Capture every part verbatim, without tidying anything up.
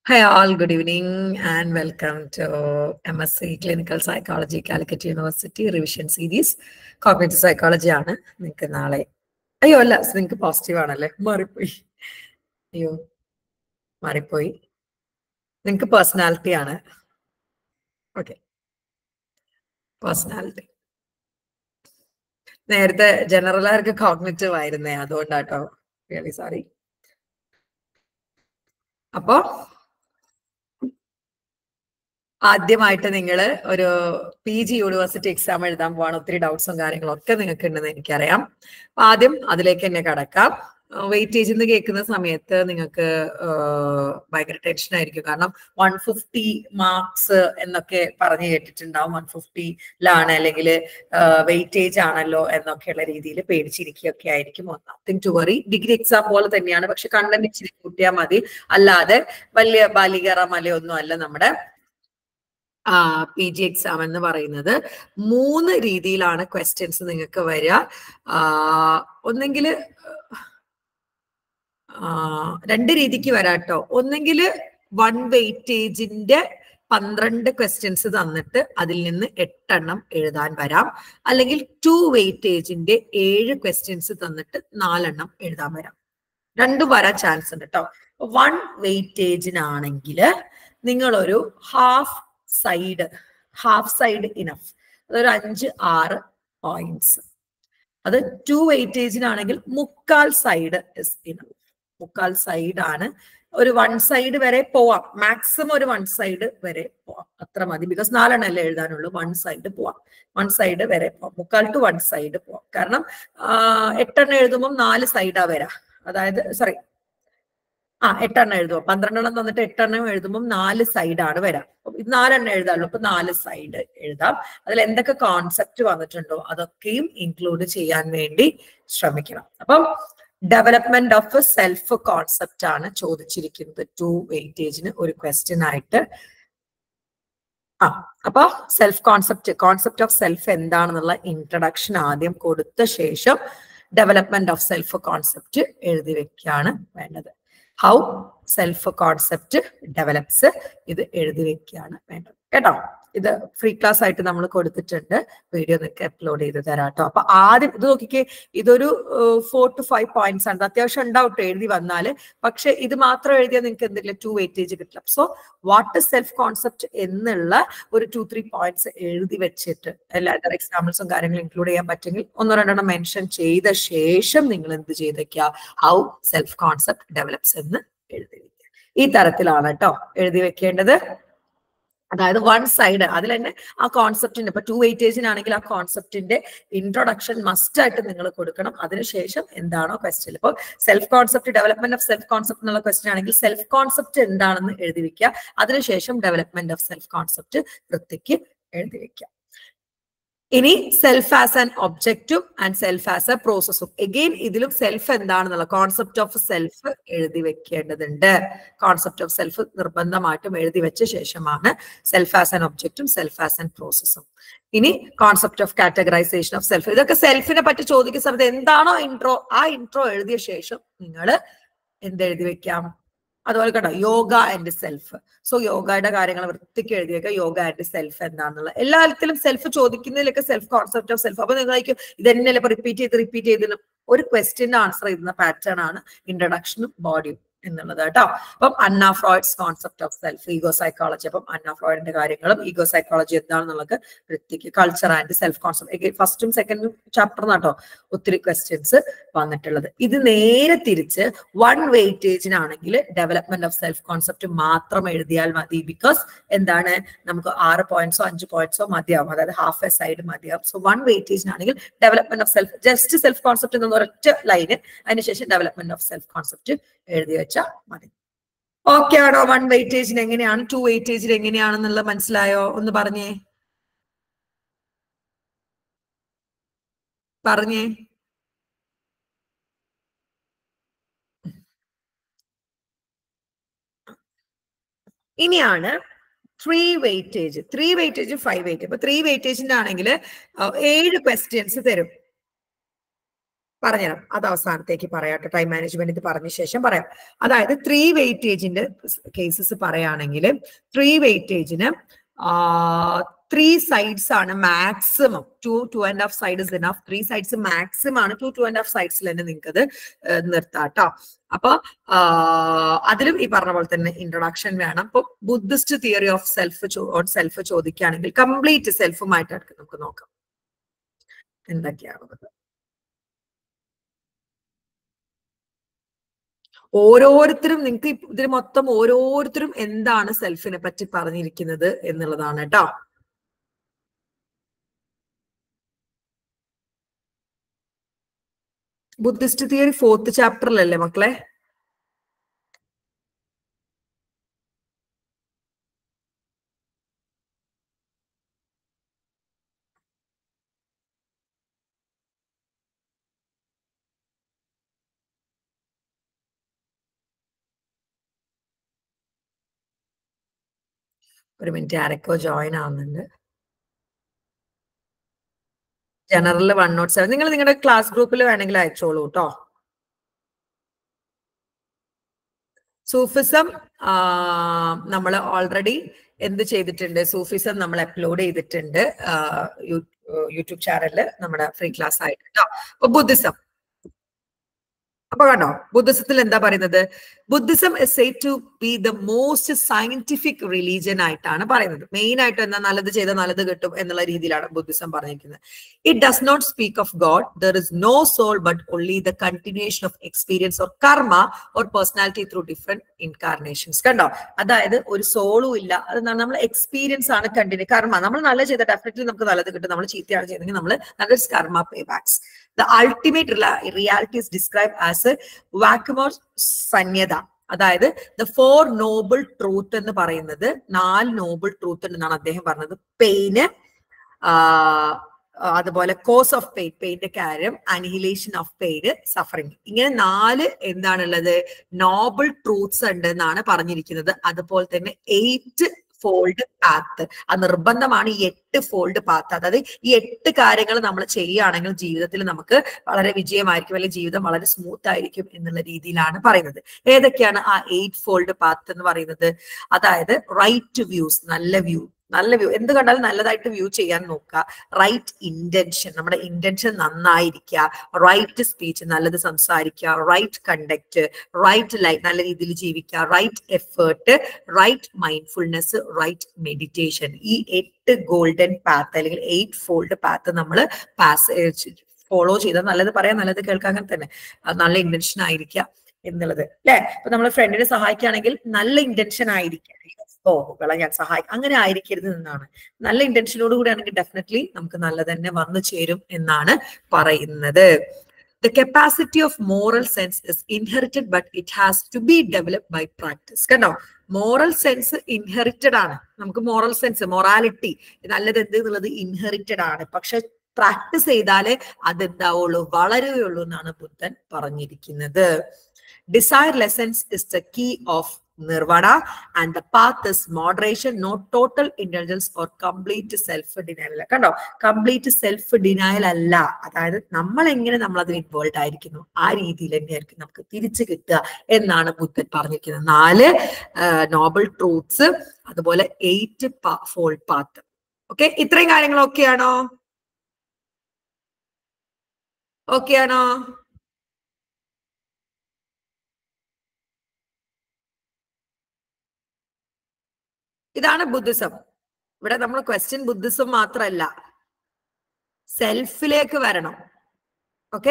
Hi all, good evening and welcome to M S c Clinical Psychology, Calicut University Revision Series. Cognitive Psychology ആണ് നിങ്ങൾക്ക് നാളെ അയ്യോ അല്ല നിങ്ങൾക്ക് പോസിറ്റീവ് ആണല്ലേ മാറിപ്പോയി അയ്യോ മാറിപ്പോയി നിങ്ങൾക്ക് പേഴ്സണാലിറ്റി ആണ് ഓക്കെ പേഴ്സണാലിറ്റി നേരത്തെ ജനറലാർക്ക് കോഗ്നിറ്റീവ് ആയിരുന്നേ അതുകൊണ്ടാട്ടോ റിയലി സോറി അപ്പോ ആദ്യമായിട്ട് നിങ്ങൾ ഒരു പി ജി യൂണിവേഴ്സിറ്റി എക്സാം എഴുതാൻ പോവാണ്. ഒത്തിരി ഡൗട്ട്സും കാര്യങ്ങളും ഒക്കെ നിങ്ങൾക്ക് ഉണ്ടെന്ന് എനിക്കറിയാം. അപ്പൊ ആദ്യം അതിലേക്ക് തന്നെ കടക്കാം. വെയിറ്റേജ് എന്ന് കേൾക്കുന്ന സമയത്ത് നിങ്ങൾക്ക് ഭയങ്കര ടെൻഷൻ ആയിരിക്കും. കാരണം വൺ ഫിഫ്റ്റി മാർക്സ് എന്നൊക്കെ പറഞ്ഞു കേട്ടിട്ടുണ്ടാവും. വൺ ഫിഫ്റ്റിയിലാണ് അല്ലെങ്കിൽ വെയിറ്റേജ് ആണല്ലോ എന്നൊക്കെയുള്ള രീതിയിൽ പേടിച്ചിരിക്കുകയൊക്കെ ആയിരിക്കും. Nothing to worry. Degree exam പോലെ തന്നെയാണ്, പക്ഷെ കണ്ടന്റ് ഇച്ചിരി കൂട്ടിയാൽ മതി. അല്ലാതെ വലിയ ബാലികറ മലയൊന്നും അല്ല നമ്മുടെ പി ജി എക്സാം എന്ന് പറയുന്നത്. മൂന്ന് രീതിയിലാണ് ക്വസ്റ്റ്യൻസ് നിങ്ങൾക്ക് വരിക. ഒന്നെങ്കിൽ രണ്ട് രീതിക്ക് വരാട്ടോ. ഒന്നെങ്കിൽ വൺ വെയിറ്റേജിന്റെ പന്ത്രണ്ട് ക്വസ്റ്റ്യൻസ് തന്നിട്ട് അതിൽ നിന്ന് എട്ടെണ്ണം എഴുതാൻ വരാം. അല്ലെങ്കിൽ ടു വെയിറ്റേജിന്റെ ഏഴ് ക്വസ്റ്റ്യൻസ് തന്നിട്ട് നാലെണ്ണം എഴുതാൻ വരാം. രണ്ടും വരാൻ ചാൻസ് ഉണ്ട് കേട്ടോ. വൺ വെയിറ്റേജിനാണെങ്കിൽ നിങ്ങളൊരു half side half side enough, അതൊരു അഞ്ച് ആറ് പോയിന്റ്സ്. അത് ടു വെയിറ്റേജിനാണെങ്കിൽ മുക്കാൽ സൈഡ് ഇസ് ഇനഫ്. മുക്കാൽ സൈഡ് ആണ്. ഒരു വൺ സൈഡ് വരെ പോവാം, മാക്സിമം ഒരു വൺ സൈഡ് വരെ പോവാം, അത്ര മതി. ബിക്കോസ് നാലെണ്ണല്ലേ എഴുതാനുള്ളൂ. വൺ സൈഡ് പോവാം, വൺ സൈഡ് വരെ പോവാം, മുക്കാൽ ടു വൺ സൈഡ് പോവാം. കാരണം എട്ടെണ്ണം എഴുതുമ്പോൾ നാല് സൈഡാ വരാ. അതായത് സോറി ആ എട്ടെണ്ണം എഴുതുമോ, പന്ത്രണ്ടെണ്ണം തന്നിട്ട് എട്ടെണ്ണം എഴുതുമ്പോൾ നാല് സൈഡാണ് വരാം. ഇത് നാലെണ്ണം എഴുതാമല്ലോ, അപ്പൊ നാല് സൈഡ് എഴുതാം. അതിൽ എന്തൊക്കെ കോൺസെപ്റ്റ് വന്നിട്ടുണ്ടോ അതൊക്കെയും ഇൻക്ലൂഡ് ചെയ്യാൻ വേണ്ടി ശ്രമിക്കണം. അപ്പം ഡെവലപ്മെന്റ് ഓഫ് സെൽഫ് കോൺസെപ്റ്റ് ആണ് ചോദിച്ചിരിക്കുന്നത് ടു വെയിറ്റേജിന് ഒരു ക്വസ്റ്റ്യൻ ആയിട്ട്. ആ അപ്പൊ self concept concept of self എന്താണെന്നുള്ള ഇൻട്രഡക്ഷൻ ആദ്യം കൊടുത്ത ശേഷം ഡെവലപ്മെന്റ് ഓഫ് സെൽഫ് കോൺസെപ്റ്റ് എഴുതി വെക്കുകയാണ് വേണ്ടത്. ഹൗ സെൽഫ് കോൺസെപ്റ്റ് ഡെവലപ്സ് ഇത് എഴുതി വെക്കുകയാണ് വേണ്ടത് കേട്ടോ. ഇത് ഫ്രീ ക്ലാസ് ആയിട്ട് നമ്മൾ കൊടുത്തിട്ടുണ്ട്. വീഡിയോ നിങ്ങൾക്ക് അപ്ലോഡ് ചെയ്ത് തരാം കേട്ടോ. അപ്പൊ ആദ്യം ഇത് നോക്കിക്കേ, ഇതൊരു ഫോർ ടു ഫൈവ് പോയിന്റ്സ് ആണ്. അത്യാവശ്യം ഉണ്ടാവട്ടെ എഴുതി വന്നാല്. പക്ഷെ ഇത് മാത്രം എഴുതിയാൽ നിങ്ങൾക്ക് എന്തെങ്കിലും ടു വെയിറ്റേജ് കിട്ടില്ല. So what is self concept എന്നുള്ള ഒരു ടു ത്രീ പോയിന്റ്സ് എഴുതി വെച്ചിട്ട് എല്ലാ അതർ എക്സാമ്പിൾസും കാര്യങ്ങളും ഇൻക്ലൂഡ് ചെയ്യാൻ പറ്റുമെങ്കിൽ ഒന്നോ രണ്ടെണ്ണം മെൻഷൻ ചെയ്ത ശേഷം നിങ്ങൾ എന്ത് ചെയ്തേക്കുക, ഹൗ സെൽഫ് കോൺസെപ്റ്റ് ഡെവലപ്സ് എന്ന് എഴുതി വെക്കുക. ഈ തരത്തിലാണ് കേട്ടോ എഴുതി വെക്കേണ്ടത്. അതായത് വൺ സൈഡ് അതിൽ തന്നെ ആ കോൺസെപ്റ്റിന്റെ, ഇപ്പൊ ടു വെയിറ്റേജിനാണെങ്കിൽ ആ കോൺസെപ്റ്റിന്റെ ഇൻട്രൊഡക്ഷൻ മസ്റ്റ് ആയിട്ട് നിങ്ങൾ കൊടുക്കണം. അതിനുശേഷം എന്താണോ ക്വസ്റ്റ്യൻ. ഇപ്പോൾ self concept development of self concept എന്നുള്ള ക്വസ്റ്റ്യൻ ആണെങ്കിൽ സെൽഫ് കോൺസെപ്റ്റ് എന്താണെന്ന് എഴുതി വെക്കുക. അതിനുശേഷം ഡെവലപ്മെന്റ് ഓഫ് സെൽഫ് കോൺസെപ്റ്റ് വൃത്തിക്ക് എഴുതി വെക്കുക. ഇനി സെൽഫ് ആസ് ആൻ ഒബ്ജക്റ്റും ആൻഡ് സെൽഫ് ആസ് എ പ്രോസസ്സും. എഗെയിൻ ഇതിലും സെൽഫ് എന്താണെന്നുള്ള കോൺസെപ്റ്റ് ഓഫ് സെൽഫ് എഴുതി വെക്കേണ്ടതുണ്ട്. കോൺസെപ്റ്റ് ഓഫ് സെൽഫ് നിർബന്ധമായിട്ടും എഴുതി വെച്ച ശേഷമാണ് സെൽഫ് ആസ് ആൻ ഒബ്ജക്റ്റും സെൽഫ് ആസ് ആൻ പ്രോസസ്സും. ഇനി concept of categorization of self. ഇതൊക്കെ സെൽഫിനെ പറ്റി ചോദിക്കുന്ന സമയത്ത് എന്താണോ ഇൻട്രോ, ആ ഇൻട്രോ എഴുതിയ ശേഷം നിങ്ങൾ എന്തെഴുതി വെക്കാം. അതുപോലെ കേട്ടോ യോഗ ആൻഡ് സെൽഫ്. സോ യോഗയുടെ കാര്യങ്ങൾ വൃത്തിക്ക് എഴുതി വെക്കുക. യോഗ ആൻഡ് സെൽഫ് എന്താണെന്നുള്ള എല്ലാ തരത്തിലും സെൽഫ് ചോദിക്കുന്നതിലൊക്കെ സെൽഫ് കോൺസെപ്റ്റ് ഓഫ് സെൽഫ്. അപ്പൊ നിങ്ങളായിരിക്കും ഇതെന്നെയല്ലേ ഇപ്പൊ റിപ്പീറ്റ് ചെയ്ത് റിപ്പീറ്റ് ചെയ്ത് ഒരു ക്വസ്റ്റ്യന്റെ ആൻസർ ചെയ്യുന്ന പാറ്റേൺ ആണ് ഇൻട്രഡക്ഷനും ബോഡിയും എന്നുള്ളത് കേട്ടോ. അപ്പം Anna Freud's concept of self, ego psychology. അപ്പം അന്ന ഫ്രോയിഡിന്റെ കാര്യങ്ങളും ഈഗോ സൈക്കോളജി എന്താണെന്നുള്ളത് വൃത്തിക്ക്, കൾച്ചർ ആൻഡ് സെൽഫ് കോൺസെപ്റ്റ്. ഫസ്റ്റും സെക്കൻഡും ചാപ്റ്റർ കേട്ടോ ഒത്തിരി ക്വസ്റ്റ്യൻസ് വന്നിട്ടുള്ളത്. ഇത് നേരെ തിരിച്ച് വൺ വെയിറ്റേജിനാണെങ്കിൽ ഡെവലപ്മെന്റ് ഓഫ് സെൽഫ് കോൺസെപ്റ്റ് മാത്രം എഴുതിയാൽ മതി. ബിക്കോസ് എന്താണ്, നമുക്ക് ആറ് പോയിന്റ്സോ അഞ്ച് പോയിന്റ്സോ മതിയാവും. അതായത് ഹാഫ് എ സൈഡ് മതിയാവും. സോ വൺ വെയിറ്റേജിനാണെങ്കിൽ development of self just self concept എന്ന ഒരൊറ്റ ലൈന്, അതിനുശേഷം ഡെവലപ്മെന്റ് ഓഫ് സെൽഫ് കോൺസെപ്റ്റ് എഴുതി വെച്ചാൽ മതി. ഓക്കെ ആണോ? വൺ വെയിറ്റേജിന് എങ്ങനെയാണ്, ടു വെയിറ്റേജിൽ എങ്ങനെയാണെന്നുള്ള മനസ്സിലായോ? ഒന്ന് പറഞ്ഞേ പറഞ്ഞേ ഇനിയാണ് three weightage. Three weightage five weightage. ഇപ്പൊ ത്രീ വെയിറ്റേജിന്റെ ആണെങ്കിൽ ഏഴ് ക്വസ്റ്റ്യൻസ് തരും. പറഞ്ഞുതരാം, അത് അവസാനത്തേക്ക് പറയാട്ടോ. ടൈം മാനേജ്മെന്റ് ഇത് പറഞ്ഞ ശേഷം പറയാം. അതായത് ത്രീ വെയിറ്റേജിന്റെ കേസസ് പറയുകയാണെങ്കിൽ ത്രീ വെയിറ്റേജിന് ത്രീ സൈഡ്സ് ആണ് maximum. Two two and half side is enough. Three sides maximum ആണ്. ടു ടു ആൻഡ് ഹാഫ് സൈഡ്സിൽ തന്നെ നിങ്ങൾക്ക് അത് നിർത്താട്ടോ. അപ്പൊ അതിലും ഈ പറഞ്ഞ പോലെ തന്നെ ഇൻട്രൊഡക്ഷൻ വേണം. ഇപ്പൊ Buddhist theory of self self ചോദിക്കുകയാണെങ്കിൽ കംപ്ലീറ്റ് സെൽഫുമായിട്ട് നമുക്ക് നോക്കാം എന്തൊക്കെയാണുള്ളത്. ഓരോരുത്തരും നിങ്ങൾക്ക് ഇതിന് മൊത്തം ഓരോരുത്തരും എന്താണ് സെൽഫിനെ പറ്റി പറഞ്ഞിരിക്കുന്നത് എന്നുള്ളതാണ് കേട്ടോ. ബുദ്ധിസ്റ്റ് തിയറി ഫോർത്ത് ചാപ്റ്ററിലല്ലേ മക്കളെ? ഒരു മിനിറ്റ്, ആരൊക്കെ ജോയിൻ ആവുന്നുണ്ട്. ജനറൽ വൺ നോട്ട് സെവൻ നിങ്ങൾ നിങ്ങളുടെ ക്ലാസ് ഗ്രൂപ്പിൽ വേണമെങ്കിൽ അയച്ചോളൂ കേട്ടോ. സൂഫിസം നമ്മൾ ഓൾറെഡി എന്ത് ചെയ്തിട്ടുണ്ട്? സൂഫിസം നമ്മൾ അപ്ലോഡ് ചെയ്തിട്ടുണ്ട് യൂട്യൂബ് ചാനലില് നമ്മുടെ ഫ്രീ ക്ലാസ് ആയിട്ട് കേട്ടോ. അപ്പൊ ബുദ്ധിസം അപ്പൊ കണ്ടോ, ബുദ്ധിസത്തിൽ എന്താ പറയുന്നത്? Buddhism is said to be the most scientific religion ആയിട്ടാണ് പറയുന്നത്. മെയിൻ ആയിട്ട് എന്താ, നല്ലത് ചെയ്ത നല്ലത് കിട്ടും എന്നുള്ള രീതിയിലാണ് ബുദ്ധിസം പറഞ്ഞിരിക്കുന്നത്. It does not speak of God, there is no soul but only the continuation of experience or karma or personality through different incarnations. കണ്ടോ, അതായത് ഒരു സോളും ഇല്ല, അത് നമ്മൾ എക്സ്പീരിയൻസ് ആണ് കണ്ടിന്യൂ. കർമ്മ നമ്മൾ നല്ല ചെയ്ത ഡെഫിനറ്റ്ലി നമുക്ക് നല്ലത് കിട്ടും. നമ്മൾ ചീത്തയാണ് ചെയ്തെങ്കിൽ നമ്മൾ നല്ലൊരു karma pay backs. The ultimate reality is described as a vacuum or sanyada. അതായത് ദ ഫോർ നോബിൾ ട്രൂത്ത് എന്ന് പറയുന്നത് നാല് നോബിൾ ട്രൂത്ത് ഉണ്ടെന്നാണ് അദ്ദേഹം പറഞ്ഞത്. പെയിന്, അതുപോലെ കോസ് ഓഫ് പെയിൻ, പെയിന്റെ കാര്യം, അനിഹിലേഷൻ ഓഫ് പെയിന്, സഫറിങ്. ഇങ്ങനെ നാല് എന്താണുള്ളത്? നോബിൾ ട്രൂത്ത്സ് ഉണ്ട് എന്നാണ് പറഞ്ഞിരിക്കുന്നത്. അതുപോലെ തന്നെ എയ്റ്റ് ഫോൾഡ് പാത്ത്, അത് നിർബന്ധമാണ്. ഈ എട്ട് ഫോൾഡ് പാത്ത്, അതായത് ഈ എട്ട് കാര്യങ്ങൾ നമ്മൾ ചെയ്യുകയാണെങ്കിൽ ജീവിതത്തിൽ നമുക്ക് വളരെ വിജയമായിരിക്കും, അല്ലെങ്കിൽ ജീവിതം വളരെ സ്മൂത്ത് ആയിരിക്കും എന്നുള്ള രീതിയിലാണ് പറയുന്നത്. ഏതൊക്കെയാണ് ആ എയ്റ്റ് ഫോൾഡ് പാത്ത് എന്ന് പറയുന്നത്? അതായത് റൈറ്റ് വ്യൂസ്, നല്ല വ്യൂ, നല്ല വ്യൂ എന്ത് കണ്ടാലും നല്ലതായിട്ട് വ്യൂ ചെയ്യാൻ നോക്കുക. റൈറ്റ് ഇന്റൻഷൻ, നമ്മുടെ ഇന്റൻഷൻ നന്നായിരിക്കുക. റൈറ്റ് സ്പീച്ച്, നല്ലത് സംസാരിക്കുക. റൈറ്റ് കണ്ടക്ട്, റൈറ്റ് ലൈഫ്, നല്ല രീതിയിൽ ജീവിക്കുക. Right effort, right mindfulness, right meditation. ഈ എട്ട് ഗോൾഡൻ പാത്ത് അല്ലെങ്കിൽ എയ്റ്റ് ഫോൾഡ് പാത്ത് നമ്മൾ പാസ് ഫോളോ ചെയ്താൽ നല്ലത് പറയാൻ, നല്ലത് കേൾക്കാൻ, അങ്ങനെ തന്നെ നല്ല ഇന്റൻഷൻ ആയിരിക്കുക എന്നുള്ളത് അല്ലെ. ഇപ്പൊ നമ്മൾ ഫ്രണ്ടിനെ സഹായിക്കുകയാണെങ്കിൽ നല്ല ഇന്റൻഷൻ ആയിരിക്കുക. ഓ വിള ഞാൻ സഹായിക്കും, അങ്ങനെ ആയിരിക്കരുത് എന്നാണ്. നല്ല ഇന്റൻഷനോട് കൂടി ആണെങ്കിൽ ഡെഫിനറ്റ്ലി നമുക്ക് നല്ല തന്നെ വന്നു ചേരും എന്നാണ് പറയുന്നത്. The capacity of moral sense is inherited, but it has to be developed by practice. കണ്ടോ, മോറൽ സെൻസ് ഇൻഹെറിറ്റഡ് ആണ്. നമുക്ക് മോറൽ സെൻസ്, മൊറാലിറ്റി, നല്ലത് എന്ത് എന്നുള്ളത് ഇൻഹെറിറ്റഡ് ആണ്. പക്ഷെ പ്രാക്ടീസ് ചെയ്താലേ അതെന്താവുള്ളൂ, വളരുകയുള്ളൂ എന്നാണ് ബുദ്ധൻ പറഞ്ഞിരിക്കുന്നത്. Desirelessness is the key of nirvana, and the path is moderation, not total indulgence or complete self denial. കണ്ടോ, കംപ്ലീറ്റ് സെൽഫ് ഡിനയൽ അല്ല. അതായത് നമ്മൾ എങ്ങനെ നമ്മൾ അതിൽ ഇൻവോൾവ് ആയിരിക്കുന്നു ആ രീതിയിൽ തന്നെയായിരിക്കും നമുക്ക് തിരിച്ചു കിട്ടുക എന്നാണ് ബുദ്ധൻ പറഞ്ഞിരിക്കുന്നത്. നാല് നോബിൾ ട്രൂത്ത്സ്, അതുപോലെ എയ്റ്റ് ഫോൾഡ് പാത്ത്. ഓക്കെ, ഇത്രയും കാര്യങ്ങളൊക്കെ ആണോ? ഓക്കെ ആണോ? ഇതാണ് ബുദ്ധിസം. ഇവിടെ നമ്മൾ ക്വസ്റ്റ്യൻ ബുദ്ധിസം മാത്രമല്ല, സെൽഫിലേക്ക് വരണം. Okay,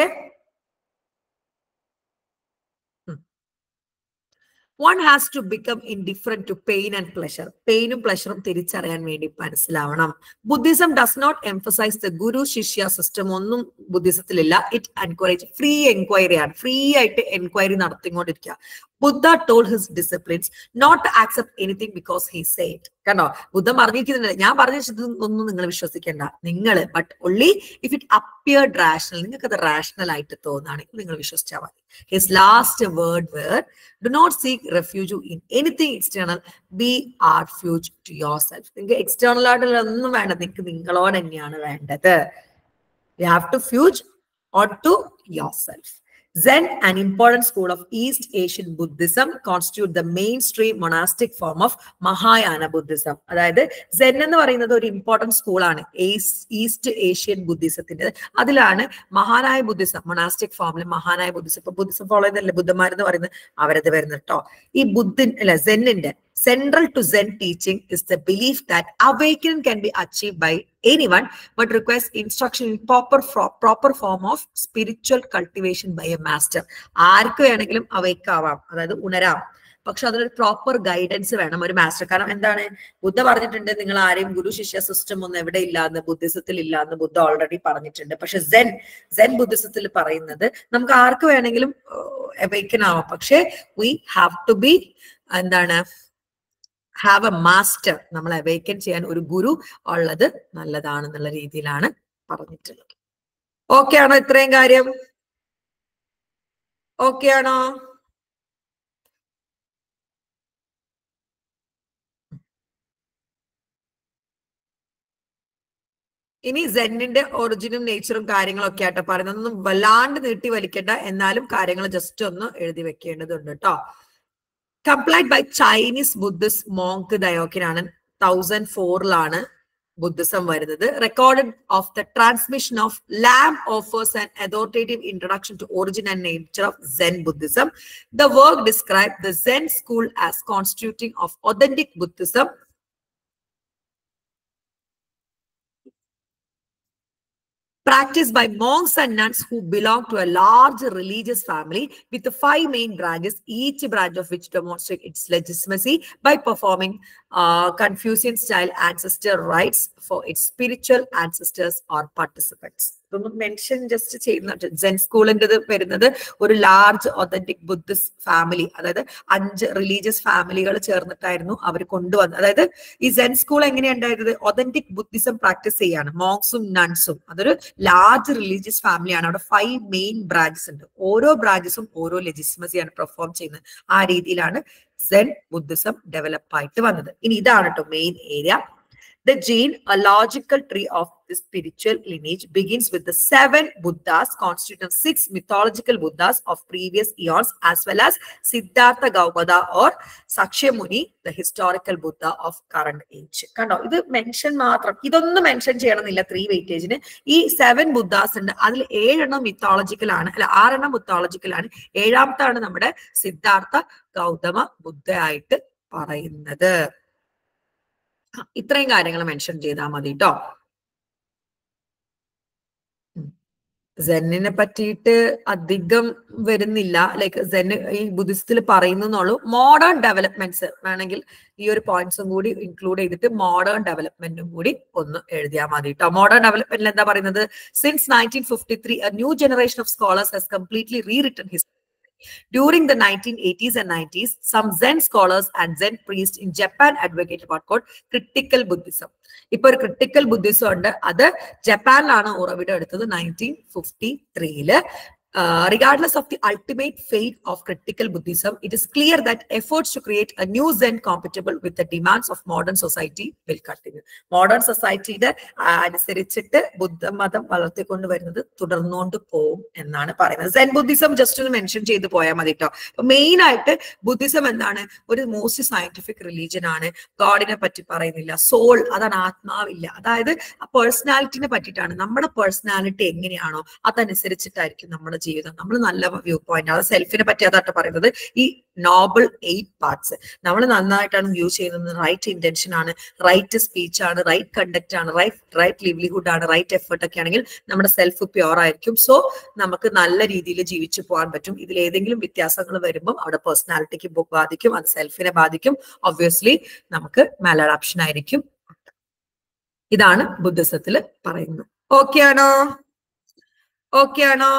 one has to become indifferent to pain and pleasure. പെയിനും പ്ലഷറും തിരിച്ചറിയാൻ വേണ്ടി മനസ്സിലാവണം. Buddhism does not emphasize the guru shishya system. ഒന്നും ബുദ്ധിസത്തിലില്ല. ഇറ്റ് എൻകറേജ് ഫ്രീ എൻക്വയറി ആണ്. ഫ്രീ ആയിട്ട് എൻക്വയറി നടത്തിക്കൊണ്ടിരിക്കുക. Buddha told his disciplines not to accept anything because he said. കണ്ടോ, ബുദ്ധൻ പറഞ്ഞിരിക്കുന്നുണ്ട്, ഞാൻ പറഞ്ഞൊന്നും നിങ്ങൾ വിശ്വസിക്കേണ്ട, നിങ്ങൾ but only if it appeared rational, നിങ്ങൾക്ക് അത് റാഷണൽ ആയിട്ട് തോന്നുകയാണെങ്കിൽ നിങ്ങൾ വിശ്വസിച്ചാൽ മതി. His last word where do not seek refuge in anything external, be refuge to yourself. നിങ്ങൾക്ക് എക്സ്റ്റേണൽ ആയിട്ടുള്ള ഒന്നും വേണ്ട, നിങ്ങൾക്ക് നിങ്ങളോട് തന്നെയാണ് വേണ്ടത്. You have to fuge onto yourself. Zen, an important school of East Asian Buddhism, constitute the mainstream monastic form of Mahayana Buddhism. അതായത് Zen എന്ന് പറയുന്നത് ഒരു ഇമ്പോർട്ടന്റ് സ്കൂളാണ് ഈസ്റ്റ് ഏഷ്യൻ ബുദ്ധിസത്തിന്റെ. അതിലാണ് മഹാനായ ബുദ്ധിസം, മൊണാസ്റ്റിക് ഫോമിൽ മഹാനായ ബുദ്ധിസം. ഇപ്പൊ ബുദ്ധിസം ഫോളോ ചെയ്തല്ലേ ബുദ്ധന്മാരെന്ന് പറയുന്നത്, അവരത് വരുന്നത് കേട്ടോ. ഈ ബുദ്ധിൻ അല്ല സെന്നിന്റെ central to Zen teaching is the belief that awakening can be achieved by anyone, but requires instruction in proper proper form of spiritual cultivation by a master. ആർക്ക് വേണമെങ്കിലും awake ആവാം, അതായത് ഉണരാം. പക്ഷെ അതിനൊരു പ്രോപ്പർ ഗൈഡൻസ് വേണം, ഒരു മാസ്റ്റർ. കാരണം എന്താണ്, ബുദ്ധ പറഞ്ഞിട്ടുണ്ട് നിങ്ങൾ ആരെയും ഗുരു ശിഷ്യ സിസ്റ്റം ഒന്നും എവിടെ ഇല്ലാന്ന്, ബുദ്ധിസത്തിൽ ഇല്ലാന്ന് ബുദ്ധ ഓൾറെഡി പറഞ്ഞിട്ടുണ്ട്. പക്ഷെ സെൻ സെൻ ബുദ്ധിസത്തിൽ പറയുന്നത് നമുക്ക് ആർക്ക് വേണമെങ്കിലും അവേക്കൻ ആവാം. പക്ഷെ വി ഹാവ് ടു ബി എന്താണ് ഹാവ് എ മാസ്റ്റർ. നമ്മളെ അവേക്കൻ ചെയ്യാൻ ഒരു ഗുരു ഉള്ളത് നല്ലതാണെന്നുള്ള രീതിയിലാണ് പറഞ്ഞിട്ടുള്ളത്. ഓക്കെ ആണോ? ഇത്രയും കാര്യം ഓക്കെ ആണോ? ഇനി സെന്നിന്റെ ഒറിജിനും നേച്ചറും കാര്യങ്ങളൊക്കെ ആയിട്ട് പറയുന്നതൊന്നും വല്ലാണ്ട് നീട്ടി വലിക്കണ്ട, എന്നാലും കാര്യങ്ങൾ ജസ്റ്റ് ഒന്ന് എഴുതി വെക്കേണ്ടതുണ്ട് കേട്ടോ. Complied by Chinese Buddhist monk ദയോക്കിനാണ് തൗസൻഡ് ഫോറിലാണ് ബുദ്ധിസം വരുന്നത്. Recorded of the transmission of Lam offers an authoritative introduction to origin and nature of Zen Buddhism. The work described the Zen school as constituting of authentic Buddhism practiced by monks and nuns who belong to a large religious family with the five main branches, each branch of which demonstrate its legitimacy by performing uh, Confucian-style ancestor rites for its spiritual ancestors or participants. Mention just ചെയ്യുന്നുണ്ട്. Zen സ്കൂളിൻ്റെ വരുന്നത് ഒരു large authentic Buddhist family, അതായത് അഞ്ച് religious ഫാമിലികൾ ചേർന്നിട്ടായിരുന്നു അവർ കൊണ്ടുവന്നത്. അതായത് ഈ Zen school എങ്ങനെയുണ്ടായിരുന്നത്, ഒതന്റിക് ബുദ്ധിസം പ്രാക്ടീസ് ചെയ്യാണ്, മോങ്സും നൺസും. അതൊരു ലാർജ് റിലീജിയസ് ഫാമിലിയാണ്. അവിടെ ഫൈവ് മെയിൻ ബ്രാഞ്ചസ് ഉണ്ട്, ഓരോ ബ്രാഞ്ചസും ഓരോ ലെജിസ്മസിയാണ് പെർഫോം ചെയ്യുന്നത്. ആ രീതിയിലാണ് സെൻ ബുദ്ധിസം ഡെവലപ്പ് ആയിട്ട് വന്നത്. ഇനി ഇതാണ് കേട്ടോ main area. The gene, a logical tree of the spiritual lineage, begins with the seven Buddhas, constituting six mythological Buddhas of previous eons, as well as Siddhartha Gautama or Sakyamuni, the historical Buddha of current age. കണ്ടോ, ഇത് mention മാത്രം, ഇതൊന്നും mention ചെയ്യണമെന്നില്ല three വെയിറ്റേജിന്. ഈ seven Buddha's ഉണ്ട്, അതിൽ ഏഴെണ്ണം mythological ആണ്, അല്ല ആറെണ്ണം മിത്തോളജിക്കൽ ആണ്. ഏഴാമത്താണ് നമ്മുടെ സിദ്ധാർത്ഥ ഗൗതമ ബുദ്ധയായിട്ട് പറയുന്നത്. ഇത്രയും കാര്യങ്ങൾ മെൻഷൻ ചെയ്താൽ മതി കേട്ടോ. സെന്നിനെ പറ്റിയിട്ട് അധികം വരുന്നില്ല, ലൈക്ക് സെൻ ഈ ബുദ്ധിസത്തിൽ പറയുന്നുള്ളൂ. മോഡേൺ ഡെവലപ്മെന്റ്സ് വേണമെങ്കിൽ ഈ ഒരു പോയിന്റ്സും കൂടി ഇൻക്ലൂഡ് ചെയ്തിട്ട് മോഡേൺ ഡെവലപ്മെന്റും കൂടി ഒന്ന് എഴുതിയാൽ മതി കേട്ടോ. മോഡേൺ ഡെവലപ്മെന്റിൽ എന്താ പറയുന്നത്, since nineteen fifty three a new generation of scholars has completely rewritten history. During the nineteen eighties and nineties, some Zen scholars and Zen priests in Japan advocated what called critical Buddhism. ഇപ്പോൾ ഒരു critical Buddhism ഉണ്ട്, അത് ജപ്പാനിലാണ് ഉറവിടം എടുത്തത് nineteen fifty ത്രീയില്. Uh, regardless of the ultimate fate of critical Buddhism, it is clear that efforts to create a new Zen compatible with the demands of modern society will continue. Modern society അനുസരിച്ചിട്ട് ബുദ്ധമതം വളർത്തിക്കൊണ്ടുവരുന്നത് തുടർന്നുകൊണ്ട് പോകും എന്നാണ് പറയുന്നത്. Zen Buddhism just ഒന്ന് mention ചെയ്ത് പോയാൽ മതി കേട്ടോ. മെയിൻ ആയിട്ട് ബുദ്ധിസം എന്താണ്, ഒരു മോസ്റ്റ് സയന്റിഫിക് റിലീജിയൻ ആണ്. ഗോഡിനെ പറ്റി പറയുന്നില്ല, സോൾ അതാണ്, ആത്മാവില്ല. അതായത് പേഴ്സണാലിറ്റിനെ പറ്റിയിട്ടാണ്. നമ്മുടെ പേഴ്സണാലിറ്റി എങ്ങനെയാണോ അതനുസരിച്ചിട്ടായിരിക്കും നമ്മുടെ ജീവിതം. നമ്മൾ നല്ല വ്യൂ പോയിന്റ്, അത് സെൽഫിനെ പറ്റി അതായിട്ട് പറയുന്നത്. ഈ നോബിൾ എയ്റ്റ് പാർട്സ് നമ്മൾ നന്നായിട്ടാണ് യൂസ് ചെയ്യുന്നത്. റൈറ്റ് ഇന്റൻഷൻ ആണ്, റൈറ്റ് സ്പീച്ച് ആണ്, റൈറ്റ് കണ്ടക്ട് ആണ്, റൈറ്റ് റൈറ്റ് ലിവ്ലിഹുഡ് ആണ്, റൈറ്റ് എഫേർട്ട് ഒക്കെ ആണെങ്കിൽ നമ്മുടെ സെൽഫ് പ്യുവർ ആയിരിക്കും. സോ നമുക്ക് നല്ല രീതിയിൽ ജീവിച്ചു പോകാൻ പറ്റും. ഇതിൽ ഏതെങ്കിലും വ്യത്യാസങ്ങൾ വരുമ്പോൾ അവിടെ പേഴ്സണാലിറ്റിക്ക് ബാധിക്കും, അത് സെൽഫിനെ ബാധിക്കും. ഒബ്വിയസ്ലി നമുക്ക് മാലഡാപ്ഷൻ ആയിരിക്കും. ഇതാണ് ബുദ്ധിസത്തിൽ പറയുന്നത്. ഓക്കെ ആണോ? ഓക്കെ ആണോ?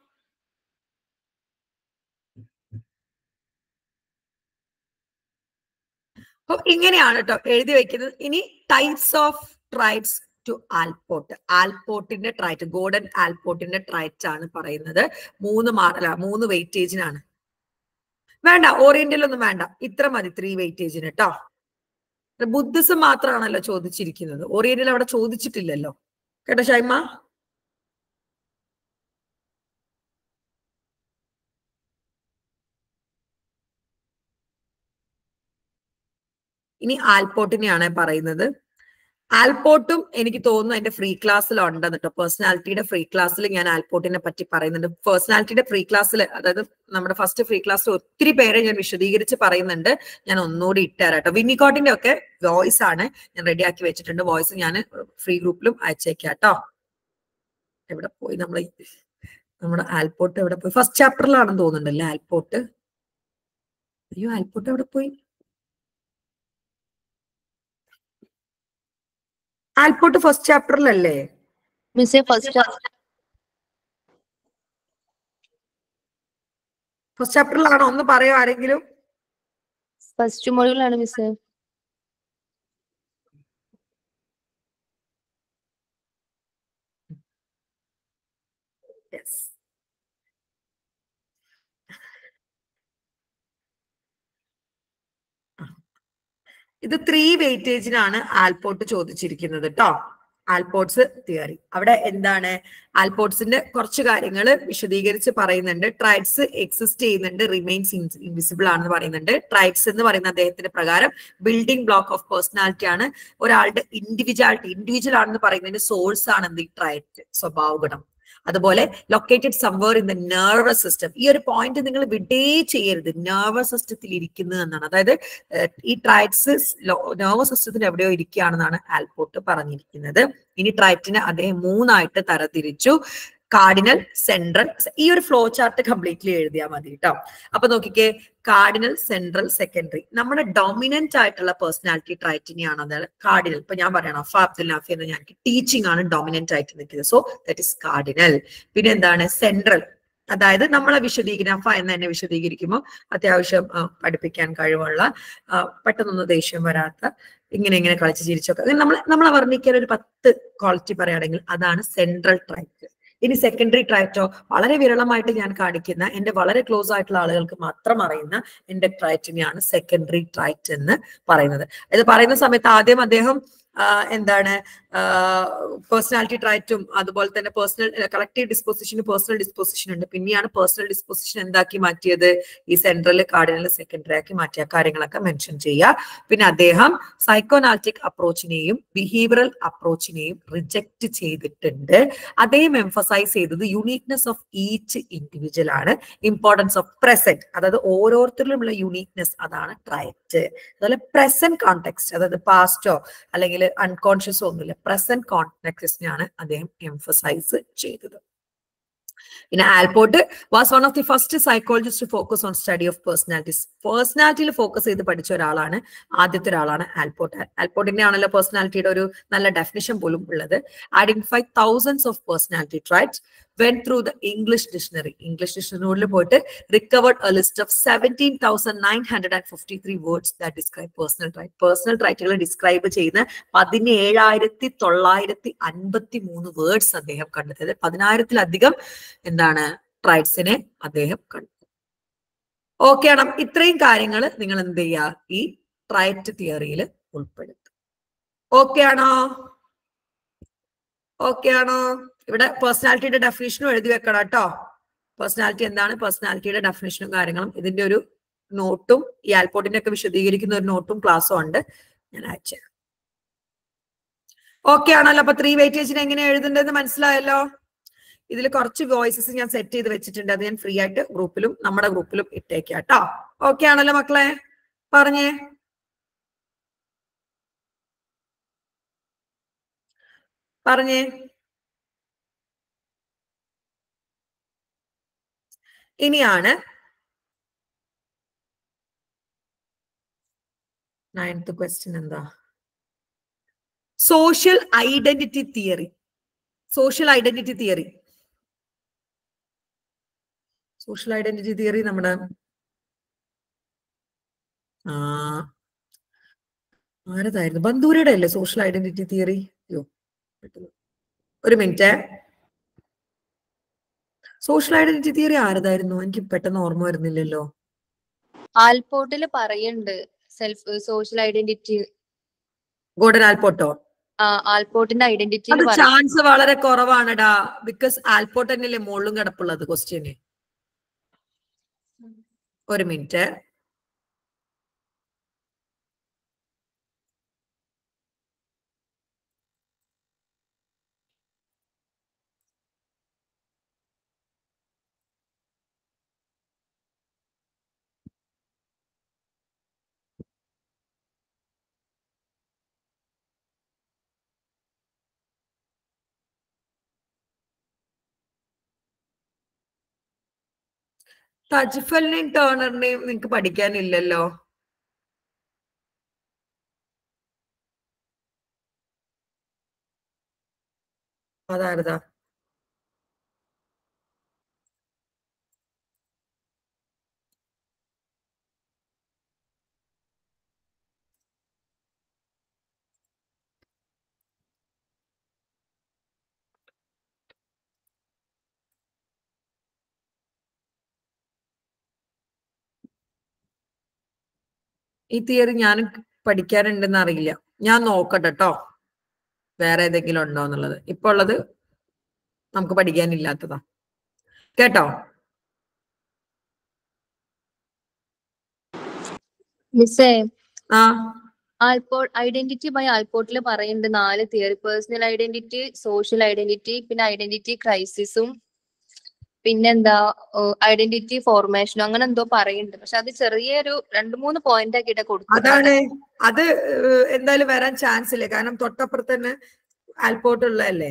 അപ്പൊ ഇങ്ങനെയാണ് കേട്ടോ എഴുതി വെക്കുന്നത്. ഇനി types of traits to Allport. ആൽപോർട്ടിന്റെ ട്രൈറ്റ്, ഗോൾഡൻ ആൽപോർട്ടിന്റെ ട്രൈറ്റ്സ് ആണ് പറയുന്നത്. മൂന്ന് മാർക്കല്ല, മൂന്ന് വെയിറ്റേജിനാണ്. വേണ്ട, ഓറിയന്റലൊന്നും വേണ്ട, ഇത്ര മതി ത്രീ വെയിറ്റേജിന് കേട്ടോ. ബുദ്ധിസം മാത്രമാണല്ലോ ചോദിച്ചിരിക്കുന്നത്, ഓറിയന്റൽ അവിടെ ചോദിച്ചിട്ടില്ലല്ലോ കേട്ടോ ഷൈമ. ഇനി ആൽപോർട്ടിനെയാണ് പറയുന്നത്. ആൽപോർട്ടും എനിക്ക് തോന്നുന്നു എന്റെ ഫ്രീ ക്ലാസ്സിലുണ്ട് കേട്ടോ. പേഴ്സണാലിറ്റിയുടെ ഫ്രീ ക്ലാസ്സിൽ ഞാൻ ആൽപോർട്ടിനെ പറ്റി പറയുന്നുണ്ട്. പേഴ്സണാലിറ്റിയുടെ ഫ്രീ ക്ലാസ്സിൽ, അതായത് നമ്മുടെ ഫസ്റ്റ് ഫ്രീ ക്ലാസ്സിൽ ഒത്തിരി പേരെ ഞാൻ വിശദീകരിച്ച് പറയുന്നുണ്ട്. ഞാൻ ഒന്നുകൂടി ഇട്ടുതരാം കേട്ടോ. വിന്നിക്കോട്ടിന്റെ ഒക്കെ വോയിസ് ആണ് ഞാൻ റെഡിയാക്കി വെച്ചിട്ടുണ്ട്. വോയിസ് ഞാൻ ഫ്രീ ഗ്രൂപ്പിലും അയച്ചേക്കാം കേട്ടോ. എവിടെ പോയി നമ്മൾ നമ്മുടെ ആൽപോർട്ട് എവിടെ പോയി? ഫസ്റ്റ് ചാപ്റ്ററിലാണെന്ന് തോന്നുന്നുണ്ടല്ലേ ആൽപോർട്ട്. അയ്യോ, ആൽപോർട്ട് എവിടെ പോയി? ആൽപോർട്ട് ഫസ്റ്റ് ചാപ്റ്ററിലല്ലേ? ഫസ്റ്റ് ഫസ്റ്റ് ചാപ്റ്ററിലാണോ? ഒന്ന് പറയോ ആരെങ്കിലും? ഫസ്റ്റ് മൊഡ്യൂളാണ് മിസ്സേ. യെസ്. ഇത് ത്രീ വെയിറ്റേജിനാണ് ആൽപോർട്ട് ചോദിച്ചിരിക്കുന്നത് കേട്ടോ. Allport's theory. അവിടെ എന്താണ് ആൽപോർട്സിന്റെ കുറച്ച് കാര്യങ്ങൾ വിശദീകരിച്ച് പറയുന്നുണ്ട്. ട്രൈറ്റ്സ് എക്സിസ്റ്റ് ചെയ്യുന്നുണ്ട്, റിമെയിൻസ് ഇൻവിസിബിൾ ആണെന്ന് പറയുന്നുണ്ട്. ട്രൈറ്റ്സ് എന്ന് പറയുന്ന അദ്ദേഹത്തിന്റെ പ്രകാരം ബിൽഡിംഗ് ബ്ലോക്ക് ഓഫ് പേഴ്സണാലിറ്റി ആണ്. ഒരാളുടെ ഇൻഡിവിജ്വാലിറ്റി, ഇൻഡിവിജ്വൽ ആണെന്ന് പറയുന്നതിന്റെ സോഴ്സ് ആണ് എന്ത്? ഈ ട്രൈറ്റ്, സ്വഭാവ ഗുണം. അതുപോലെ located somewhere in the nervous system. ഈ ഒരു പോയിന്റ് നിങ്ങൾ വിടേ ചെയ്യരുത്, നെർവസ് സിസ്റ്റത്തിൽ ഇരിക്കുന്നത് എന്നാണ്. അതായത് ഈ ട്രൈറ്റ്സ് നെർവസ് സിസ്റ്റത്തിൽ എവിടെയോ ഇരിക്കുകയാണെന്നാണ് ആൽപോർട്ട് പറഞ്ഞിരിക്കുന്നത്. ഇനി ട്രൈറ്റിനെ അദ്ദേഹം മൂന്നായിട്ട് തരംതിരിച്ചു. Cardinal, central. ഈ ഒരു ഫ്ലോ ചാർട്ട് കംപ്ലീറ്റ്ലി എഴുതിയാൽ മതി കേട്ടോ. അപ്പൊ നോക്കിക്കേ, കാർഡിനൽ, സെൻട്രൽ, സെക്കൻഡറി. നമ്മുടെ ഡൊമിനന്റ് ആയിട്ടുള്ള പേഴ്സണാലിറ്റി ട്രൈറ്റിനെയാണ് അത് കാർഡിനൽ. ഇപ്പൊ ഞാൻ പറയണം അഫ അബ്ദുൽ നാഫി എന്ന്, ഞാൻ ടീച്ചിങ് ആണ് ഡൊമിനന്റ് ആയിട്ട് നിൽക്കുന്നത്. So that is cardinal. പിന്നെ എന്താണ്? സെൻട്രൽ. അതായത് നമ്മളെ വിശദീകരിക്കുന്ന അഫ എന്ന് തന്നെ വിശദീകരിക്കുമ്പോൾ അത്യാവശ്യം പഠിപ്പിക്കാൻ കഴിവുള്ള, പെട്ടെന്നൊന്നും ദേഷ്യം വരാത്ത, ഇങ്ങനെ ഇങ്ങനെ കളിച്ച് ചിരിച്ചൊക്കെ നമ്മൾ നമ്മളെ വർണ്ണിക്കാൻ ഒരു പത്ത് ക്വാളിറ്റി പറയുകയാണെങ്കിൽ അതാണ് സെൻട്രൽ ട്രൈറ്റ്. ഇനി സെക്കൻഡറി ട്രൈറ്റോ, വളരെ വിരളമായിട്ട് ഞാൻ കാണിക്കുന്ന, എന്റെ വളരെ ക്ലോസ് ആയിട്ടുള്ള ആളുകൾക്ക് മാത്രം അറിയുന്ന എന്റെ ട്രൈറ്റിനെയാണ് സെക്കൻഡറി ട്രൈറ്റ് എന്ന് പറയുന്നത്. ഇത് പറയുന്ന സമയത്ത് ആദ്യം അദ്ദേഹം എന്താണ് പേഴ്സണാലിറ്റി ട്രൈറ്റും അതുപോലെ തന്നെ പേഴ്സണൽ കളക്റ്റീവ് ഡിസ്പോസിഷന് പേഴ്സണൽ ഡിസ്പോസിഷൻ ഉണ്ട്. പിന്നെയാണ് പേഴ്സണൽ ഡിസ്പോസിഷൻ എന്താക്കി മാറ്റിയത്? ഈ സെൻട്രൽ, കാർഡിനൽ, സെക്കൻഡറി ആക്കി മാറ്റിയ കാര്യങ്ങളൊക്കെ മെൻഷൻ ചെയ്യുക. പിന്നെ അദ്ദേഹം സൈക്കോനാലിറ്റിക് അപ്രോച്ചിനെയും ബിഹേവിയറൽ അപ്രോച്ചിനെയും റിജക്ട് ചെയ്തിട്ടുണ്ട്. അദ്ദേഹം എംഫസൈസ് ചെയ്തത് യുണീക്നെസ് ഓഫ് ഈച്ച് ഇൻഡിവിജ്വൽ ആണ്, ഇമ്പോർട്ടൻസ് ഓഫ് പ്രസന്റ്, അതായത് ഓരോരുത്തരിലുമുള്ള യുണീക്നെസ്, അതാണ് ട്രൈറ്റ്. അതുപോലെ പ്രസന്റ് കോണ്ടെക്സ്റ്റ്, അതായത് പാസ്റ്റോ അല്ലെങ്കിൽ അൺകോൺഷ്യസോ ഒന്നുമില്ല, പ്രസന്റ് കോണ്ടെക്സ്റ്റിനെയാണ് അദ്ദേഹം എംഫസൈസ് ചെയ്തത്. പിന്നെ Allport was one of the first psychologist to focus on study of personalities. പേഴ്സണാലിറ്റിയിൽ ഫോക്കസ് ചെയ്ത് പഠിച്ച ഒരാളാണ്, ആദ്യത്തെ ഒരാളാണ് ആൽപോർട്ട്. ആൽപോർട്ടിന്റെ ആണല്ലോ പേഴ്സണാലിറ്റിയുടെ ഒരു നല്ല ഡെഫിനിഷൻ പോലും ഉള്ളത്. Identify thousands of personality traits, went through the English dictionary. English dictionary പോയിട്ട് recovered a list of seventeen thousand nine hundred fifty-three words that describe personal trait. Personal traitകൾ ഡിസ്ക്രൈബ് ചെയ്യുന്ന പതിനേഴായിരത്തി തൊള്ളായിരത്തി അൻപത്തി മൂന്ന് വേർഡ്സ് അദ്ദേഹം കണ്ടെത്തിയത്. പതിനായിരത്തിലധികം എന്താണ് ട്രൈറ്റ്സിനെ അദ്ദേഹം കണ്ടു. ഓക്കെ ആണ്. ഇത്രയും കാര്യങ്ങൾ നിങ്ങൾ എന്ത് ചെയ്യുക? ഈ ട്രൈറ്റ് തിയറിയിൽ ഉൾപ്പെടുത്തും. ഓക്കെ ആണോ? ഓക്കെ ആണോ? ഇവിടെ പേഴ്സണാലിറ്റിയുടെ ഡെഫിനേഷനും എഴുതി വെക്കണം കേട്ടോ. പേഴ്സണാലിറ്റി എന്താണ്, പേഴ്സണാലിറ്റിയുടെ ഡെഫിനേഷനും കാര്യങ്ങളും, ഇതിന്റെ ഒരു നോട്ടും ഈ ആൽപോർട്ടിനെ ഒക്കെ വിശദീകരിക്കുന്ന ഒരു നോട്ടും ക്ലാസ്സും ഉണ്ട്, ഞാൻ അയച്ചു. ഓക്കെ ആണല്ലോ? അപ്പൊ ത്രീ വെയിറ്റേജിന് എങ്ങനെ എഴുതേണ്ടതെന്ന് മനസ്സിലായല്ലോ. ഇതിൽ കുറച്ച് വോയിസസ് ഞാൻ സെറ്റ് ചെയ്ത് വെച്ചിട്ടുണ്ട്, അത് ഞാൻ ഫ്രീ ആയിട്ട് ഗ്രൂപ്പിലും നമ്മുടെ ഗ്രൂപ്പിലും ഇട്ടേക്കാം കേട്ടോ. ഓക്കെ ആണല്ലോ മക്കളെ? പറഞ്ഞേ പറഞ്ഞേ ഇനിയാണ് നയൻത് ക്വസ്റ്റ്യൻ. എന്താ? Social identity theory. Social identity theory social identity theory നമ്മുടെ ആ ആരതായിരുന്നു? ബന്ദൂരയുടെ അല്ലേ സോഷ്യൽ ഐഡന്റിറ്റി തിയറി? അയ്യോ, ഒരു മിനിറ്റ്. സോഷ്യൽ ഐഡന്റിറ്റി തിയറി ആരതായിരുന്നു? എനിക്ക് പെട്ടെന്ന് ഓർമ്മ വരുന്നില്ലല്ലോ. ആൽപോർട്ടിൽ പറയുന്നുണ്ട് സെൽഫ് സോഷ്യൽ ഐഡന്റിറ്റി. ഗോർഡൻ ആൽപോർട്ടോ? ആൽപോർട്ടിന്റെ ഐഡന്റിറ്റി അത് ചാൻസ് വളരെ കുറവാണടാ. ബിക്കോസ് ആൽപോർട്ട് തന്നെയല്ലേ മുകളിലും കിടപ്പുള്ളത് ക്വസ്റ്റ്യന്. ഒരു മിനിറ്റ്. തജ്ഫലിനെയും ടേണറിനെയും നിങ്ങക്ക് പഠിക്കാനില്ലല്ലോ. അതാരതാ? ഈ തിയറി ഞാൻ പഠിക്കാനുണ്ടെന്ന് അറിയില്ല. ഞാൻ നോക്കട്ടെ കേട്ടോ, വേറെ ഏതെങ്കിലും ഉണ്ടോ എന്നുള്ളത്. ഇപ്പൊ ഉള്ളത് നമുക്ക് പഠിക്കാനില്ലാത്തതാ കേട്ടോ. മിസ്സേ, ആ ആൽപോർട്ട് ഐഡന്റിറ്റി ബൈ ആൽപോർട്ടിൽ പറയുന്നുണ്ട് നാല് theory: personal identity, social identity, പിന്നെ ഐഡന്റിറ്റി ക്രൈസിസും, പിന്നെന്താ ഐഡന്റിറ്റി ഫോർമേഷനും, അങ്ങനെ എന്തോ പറയുന്നുണ്ട്. പക്ഷെ അത് ചെറിയൊരു രണ്ട് മൂന്ന് പോയിന്റ് ആക്കിയിട്ട് കൊടുത്തു. അതാണ് അത്. എന്തായാലും വരാൻ ചാൻസ് ഇല്ല, കാരണം തൊട്ടപ്പുറത്ത് തന്നെ ആൽപോർട്ട് ഉള്ളതല്ലേ.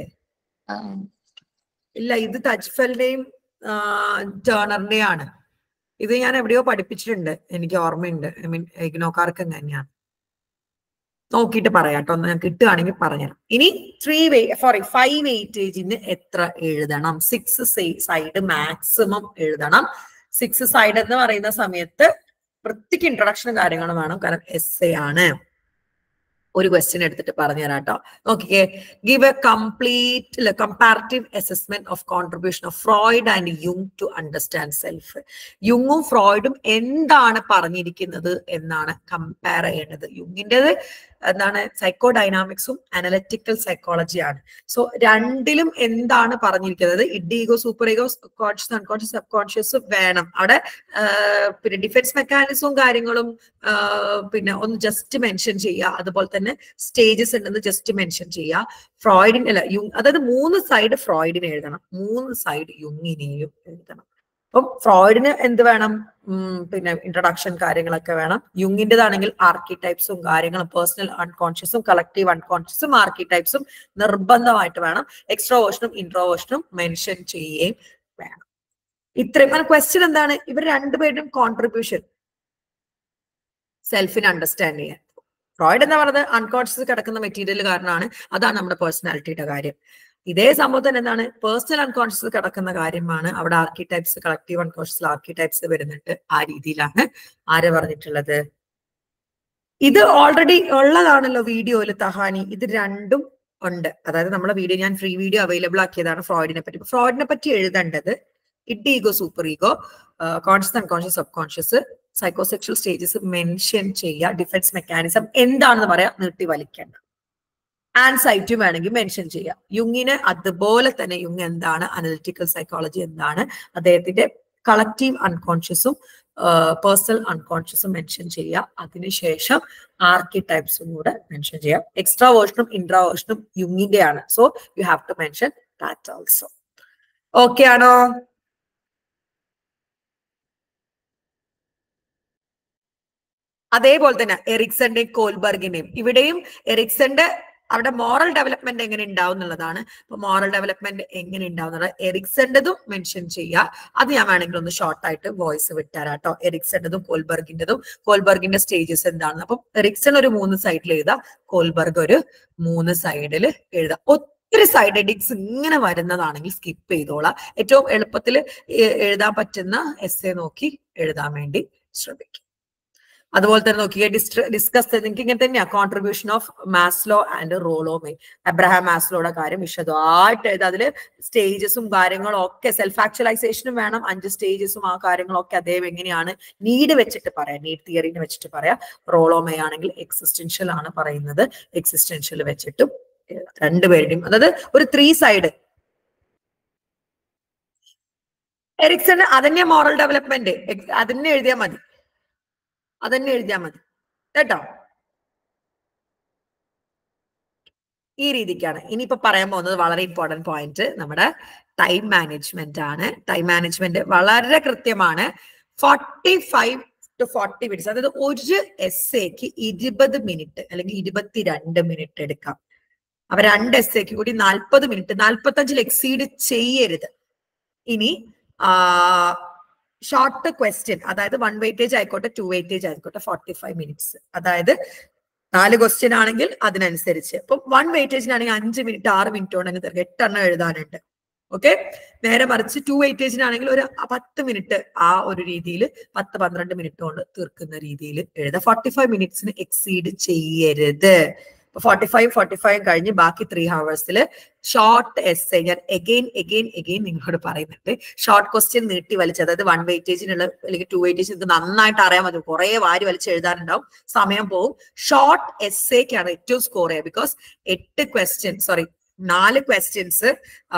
ഇല്ല, ഇത് തജ്ഫലിന്റെയും ടേണറിന്റെയും ആണ്. ഇത് ഞാൻ എവിടെയോ പഠിപ്പിച്ചിട്ടുണ്ട്, എനിക്ക് ഓർമ്മയുണ്ട്. ഐ മീൻ ഇഗ്നോക്കാർക്ക് തന്നെയാണ്. നോക്കിയിട്ട് പറയാം കേട്ടോ, ഒന്ന് ഞാൻ കിട്ടുകയാണെങ്കിൽ പറഞ്ഞുതരാം. ഇനി ത്രീ വേ സോറി ഫൈവ് വെയിറ്റേജിന് എത്ര എഴുതണം? സിക്സ് സൈഡ് മാക്സിമം എഴുതണം. സിക്സ് സൈഡ് എന്ന് പറയുന്ന സമയത്ത് വൃത്തിക്ക് ഇൻട്രൊഡക്ഷനും കാര്യങ്ങളും വേണം, കാരണം എസ് എ ആണ്. ഒരു ക്വസ്റ്റ്യൻ എടുത്തിട്ട് പറഞ്ഞുതരാം കേട്ടോ. നോക്കിക്കേ. Give a complete comparative assessment of contribution of Freud and യുങ് ടു അണ്ടർസ്റ്റാൻഡ് സെൽഫ്. യുങ്ങും ഫ്രോയിഡും എന്താണ് പറഞ്ഞിരിക്കുന്നത് എന്നാണ് കമ്പയർ ചെയ്യേണ്ടത്. യുങ്ങിൻ്റെത് എന്താണ്? സൈക്കോ ഡൈനാമിക്സും അനലറ്റിക്കൽ സൈക്കോളജിയാണ്. സോ രണ്ടിലും എന്താണ് പറഞ്ഞിരിക്കുന്നത്? Id ego, super ego, conscious, unconscious, sub conscious വേണം അവിടെ. പിന്നെ ഡിഫൻസ് മെക്കാനിസവും കാര്യങ്ങളും പിന്നെ ഒന്ന് ജസ്റ്റ് മെൻഷൻ ചെയ്യുക. അതുപോലെ തന്നെ സ്റ്റേജസ് ഉണ്ടെന്ന് ജസ്റ്റ് മെൻഷൻ ചെയ്യുക. ഫ്രോയിഡിന് അല്ല യുങ്, അതായത് മൂന്ന് സൈഡ് ഫ്രോയിഡിനെ എഴുതണം, മൂന്ന് സൈഡ് യുങ്ങിനെയും എഴുതണം. അപ്പം ഫ്രോയിഡിന് എന്ത് വേണം? ഉം പിന്നെ ഇൻട്രൊഡക്ഷൻ കാര്യങ്ങളൊക്കെ വേണം. യുങ്ങിൻ്റെതാണെങ്കിൽ ആർക്കിടൈപ്സും കാര്യങ്ങളും, പേഴ്സണൽ അൺകോൺഷ്യസും കളക്റ്റീവ് അൺകോൺഷ്യസും ആർക്കിടൈപ്സും നിർബന്ധമായിട്ട് വേണം. എക്സ്ട്രോവേർഷനും ഇൻട്രോവേർഷനും മെൻഷൻ ചെയ്യുകയും വേണം. ഇത്രയും ക്വസ്റ്റ്യൻ എന്താണ്? ഇവർ രണ്ടുപേരും കോൺട്രിബ്യൂഷൻ സെൽഫിനെ അണ്ടർസ്റ്റാൻഡ് ചെയ്യാൻ. ഫ്രോയിഡ് എന്താ പറയുന്നത്? അൺകോൺഷ്യസ് കിടക്കുന്ന മെറ്റീരിയൽ കാരണമാണ്, അതാണ് നമ്മുടെ പേഴ്സണാലിറ്റിയുടെ കാര്യം. ഇതേ സംഭവത്തിന് എന്താണ്? പേഴ്സണൽ അൺകോൺഷ്യസ് കിടക്കുന്ന കാര്യമാണ്. അവിടെ ആർക്കിടൈപ്സ്, കളക്റ്റീവ് അൺകോൺഷ്യസ് ആർക്കിടൈപ്സ് വരുന്നുണ്ട്. ആ രീതിയിലാണ് ആര് പറഞ്ഞിട്ടുള്ളത്? ഇത് ഓൾറെഡി ഉള്ളതാണല്ലോ വീഡിയോയിൽ തഹാനി. ഇത് രണ്ടും ഉണ്ട്. അതായത് നമ്മളെ വീഡിയോ, ഞാൻ ഫ്രീ വീഡിയോ അവൈലബിൾ ആക്കിയതാണ് ഫ്രോയിഡിനെ പറ്റി. ഫ്രോയിഡിനെ പറ്റി എഴുതേണ്ടത് id ego, super ego, conscious, unconscious, sub conscious, psychosexual stages mention ചെയ്യുക. ഡിഫൻസ് മെക്കാനിസം എന്താണെന്ന് പറയാം, നീട്ടി വലിക്കേണ്ട. ആൻസൈറ്റി വേണമെങ്കിൽ മെൻഷൻ ചെയ്യാം. യുങ്ങിന് അതുപോലെ തന്നെ യുങ് എന്താണ്, അനലിറ്റിക്കൽ സൈക്കോളജി എന്താണ്, അദ്ദേഹത്തിന്റെ കളക്റ്റീവ് അൺകോൺഷ്യസും പേഴ്സണൽ അൺകോൺഷ്യസും മെൻഷൻ ചെയ്യുക. അതിനുശേഷം ആർക്കിടൈപ്സും കൂടെ മെൻഷൻ ചെയ്യാം. എക്സ്ട്രാ വേർഷനും ഇൻട്രാവേർഷനും യുങ്ങിന്റെ ആണ്. So you have to mention that also. Okay ആണോ? അതേപോലെ തന്നെ എറിക്സന്റെയും കോൾബർഗിന്റെയും, ഇവിടെയും എറിക്സന്റെ അവിടെ മോറൽ ഡെവലപ്മെന്റ് എങ്ങനെ ഉണ്ടാവും എന്നുള്ളതാണ്. അപ്പൊ മോറൽ ഡെവലപ്മെന്റ് എങ്ങനെ ഉണ്ടാവുന്നത് എറിക്സന്റെതും മെൻഷൻ ചെയ്യുക. അത് ഞാൻ വേണമെങ്കിൽ ഒന്ന് ഷോർട്ട് ആയിട്ട് വോയിസ് വിട്ടുതരാം കേട്ടോ. എറിക്സന്റെതും കോൾബർഗിന്റെതും, കോൾബർഗിന്റെ സ്റ്റേജസ് എന്താണ്. അപ്പം എറിക്സൺ ഒരു മൂന്ന് സൈഡിൽ എഴുതാം, കോൾബർഗ് ഒരു മൂന്ന് സൈഡിൽ എഴുതാം. ഒത്തിരി സൈഡ് എഡിറ്റ്സ് ഇങ്ങനെ വരുന്നതാണെങ്കിൽ സ്കിപ്പ് ചെയ്തോളാം. ഏറ്റവും എളുപ്പത്തിൽ എഴുതാൻ പറ്റുന്ന എസ് എ നോക്കി എഴുതാൻ വേണ്ടി ശ്രമിക്കും. അതുപോലെ തന്നെ നോക്കിയേ, ഡിസ്കസ് നിങ്ങൾക്ക് ഇങ്ങനെ തന്നെയാ contribution of Maslow and Rollo May. Abraham മാസ്ലോയുടെ കാര്യം വിശദമായിട്ട് എഴുതാം. അതില് സ്റ്റേജസും കാര്യങ്ങളും ഒക്കെ, സെൽഫ് ആക്ച്വലൈസേഷനും വേണം, അഞ്ച് സ്റ്റേജസും ആ കാര്യങ്ങളൊക്കെ അദ്ദേഹം എങ്ങനെയാണ് നീഡ് വെച്ചിട്ട് പറയാം, നീഡ് തിയറിനെ വെച്ചിട്ട് പറയാം. റോളോമേ ആണെങ്കിൽ എക്സിസ്റ്റൻഷ്യൽ ആണ് പറയുന്നത്, എക്സിസ്റ്റൻഷ്യൽ വെച്ചിട്ടും രണ്ടുപേരുടെയും, അതായത് ഒരു ത്രീ സൈഡ്. എറിക്സൺ അതന്നെ മോറൽ ഡെവലപ്മെന്റ്, അതന്നെ എഴുതിയാൽ മതി, അതന്നെ എഴുതിയാൽ മതി കേട്ടോ. ഈ രീതിക്കാണ് ഇനിയിപ്പോ പറയാൻ പോകുന്നത്. വളരെ ഇമ്പോർട്ടന്റ് പോയിന്റ് നമ്മുടെ ടൈം മാനേജ്മെന്റ് ആണ്. ടൈം മാനേജ്മെന്റ് വളരെ കൃത്യമാണ്. Forty five to forty minutes, അതായത് ഒരു എസ് എക്ക് ഇരുപത് മിനിറ്റ് അല്ലെങ്കിൽ ഇരുപത്തിരണ്ട് മിനിറ്റ് എടുക്കാം. അപ്പൊ രണ്ട് എസ് എക്ക് കൂടി നാൽപ്പത് മിനിറ്റ്, നാൽപ്പത്തി അഞ്ചിൽ എക്സീഡ് ചെയ്യരുത്. ഇനി ആ ഷോർട്ട് ക്വസ്റ്റ്യൻ, അതായത് വൺ വെയിറ്റേജ് ആയിക്കോട്ടെ ടു വെയിറ്റേജ് ആയിക്കോട്ടെ ഫോർട്ടി ഫൈവ് മിനിറ്റ്സ്. അതായത് നാല് ക്വസ്റ്റ്യൻ ആണെങ്കിൽ അതിനനുസരിച്ച്. ഇപ്പം വൺ വെയിറ്റേജിനാണെങ്കിൽ അഞ്ച് മിനിറ്റ് ആറ് മിനിറ്റ് കൊണ്ടെങ്കിൽ തീർക്കും. എട്ടെണ്ണം എഴുതാനുണ്ട്. ഓക്കെ. നേരെ മറിച്ച് ടു വെയിറ്റേജിനാണെങ്കിൽ ഒരു പത്ത് മിനിറ്റ് ആ ഒരു രീതിയിൽ പത്ത് പന്ത്രണ്ട് മിനിറ്റ് കൊണ്ട് തീർക്കുന്ന രീതിയിൽ എഴുതാം. ഫോർട്ടി ഫൈവ് മിനിറ്റ്സിന് എക്സീഡ് ചെയ്യരുത്. ഫോർട്ടി ഫൈവ് ഫോർട്ടി ഫൈവ് കഴിഞ്ഞ് ബാക്കി ത്രീ ഹവേഴ്സിൽ ഷോർട്ട് എസ്സേ, ഞാൻ എഗെയിൻ എഗെയിൻ എഗെയിൻ നിങ്ങളോട് പറയുന്നുണ്ട്, ഷോർട്ട് ക്വസ്റ്റ്യൻ നീട്ടി വലിച്ച്, അതായത് വൺ വെയിറ്റേജിനുള്ള അല്ലെങ്കിൽ ടു വെയിറ്റേജ് നിങ്ങൾക്ക് നന്നായിട്ട് അറിയാൻ പറ്റും, കുറെ വാരി വലിച്ച് എഴുതാനുണ്ടാവും, സമയം പോകും. ഷോർട്ട് എസ്സേക്കാണ് ഏറ്റവും സ്കോർ ചെയ്യുക. ബിക്കോസ് എട്ട് ക്വസ്റ്റ്യൻ സോറി നാല് ക്വസ്റ്റ്യൻസ്